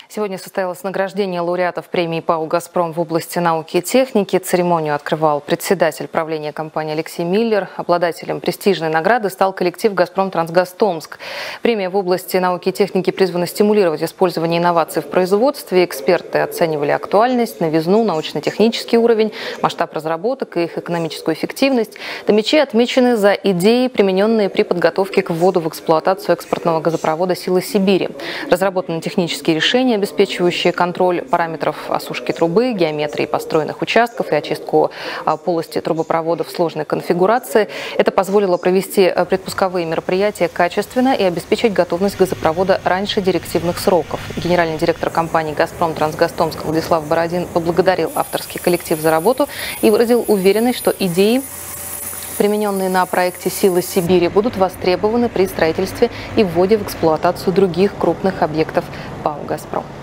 Сегодня состоялось награждение лауреатов премии ПАО «Газпром» в области науки и техники. Церемонию открывал председатель правления компании Алексей Миллер. Обладателем престижной награды стал коллектив «Газпром Трансгаз Томск». Премия в области науки и техники призвана стимулировать использование инноваций в производстве. Эксперты оценивали актуальность, новизну, научно-технический уровень, масштаб разработок и их экономическую эффективность. Томичи отмечены за идеи, примененные при подготовке к вводу в эксплуатацию экспортного газопровода «Силы Сибири». Разработаны технические решения, обеспечивающие контроль параметров осушки трубы, геометрии построенных участков и очистку полости трубопровода в сложной конфигурации. Это позволило провести предпусковые мероприятия качественно и обеспечить готовность газопровода раньше директивных сроков. Генеральный директор компании «Газпром Трансгаз Томск» Владислав Бородин поблагодарил авторский коллектив за работу и выразил уверенность, что идеи, примененные на проекте «Силы Сибири», будут востребованы при строительстве и вводе в эксплуатацию других крупных объектов ПАО «Газпром».